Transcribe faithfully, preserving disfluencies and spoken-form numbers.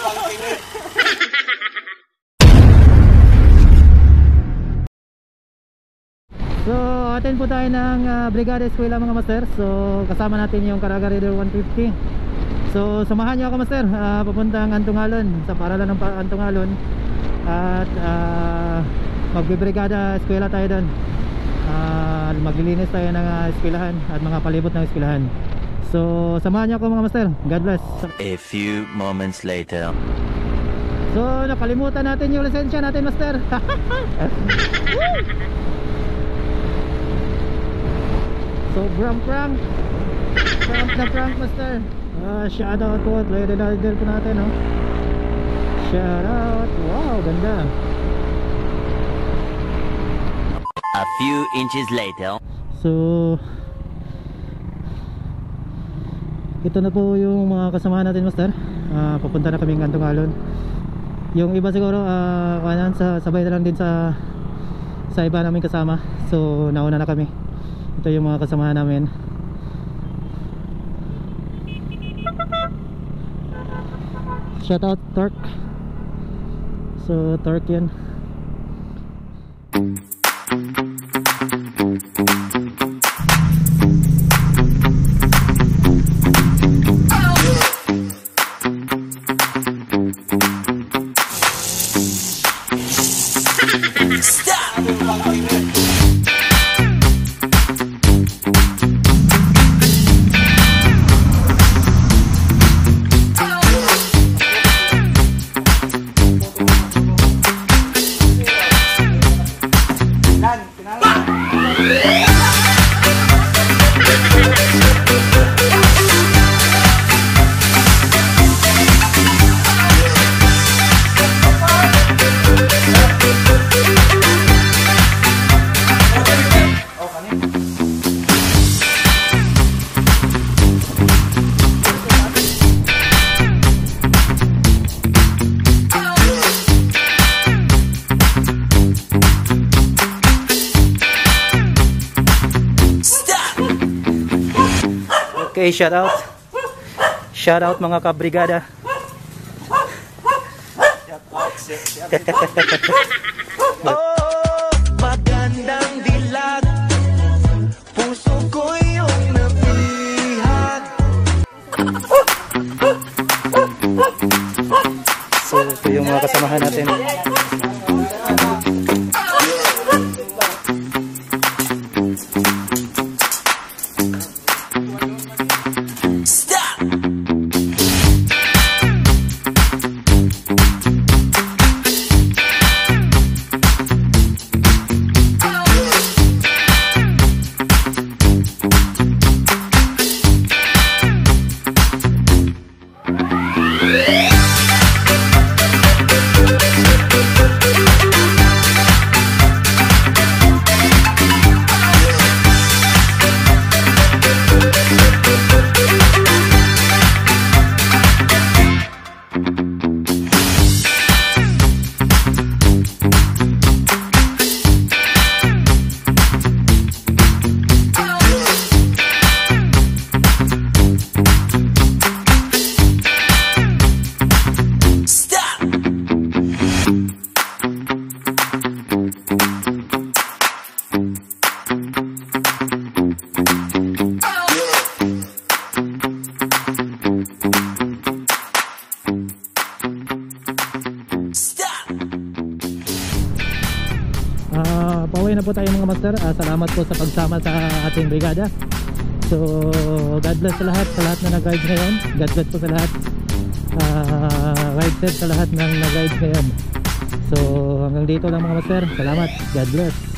So attend po tayo ng uh, Brigada Skwela mga master. So kasama natin yung Caraga Raider one fifty. So samahan nyo ako master, uh, papuntang Antungalon, sa paralan ng Antungalon. At uh, magbibrigada Skwela tayo doon. uh, Maglilinis tayo ng uh, eskwelahan at mga palibot ng eskwelahan. So samahan nyo ako mga master. God bless. A few moments later. So nakalimutan natin yung lisensya natin master. Sobrang prank. Prank na prank master. uh, Shout out po at Raider po natin, no? Shout out. Wow, ganda. A few inches later. So ito na po yung mga kasamahan natin master. uh, Papunta na kaming Antungalon. Yung iba siguro uh, kanan, sa, sabay na lang din sa sa iba namin kasama. So nauna na kami. Ito yung mga kasamahan namin. Shout out Torque. So Torque yan. Okay, shout out. Shout out mga kabrigada. Shout out, shout out. Oh, magandang dilag. Puso ko yung napihag. So, ito yung mga kasamahan natin. Uh, pauwi na po tayo mga master. uh, Salamat po sa pagsama sa ating brigada. So God bless sa lahat, sa lahat na nag-guide ngayon. God bless po sa lahat. uh, Ride safe sa lahat ng nag-guide ngayon. So hanggang dito lang mga master. Salamat. God bless.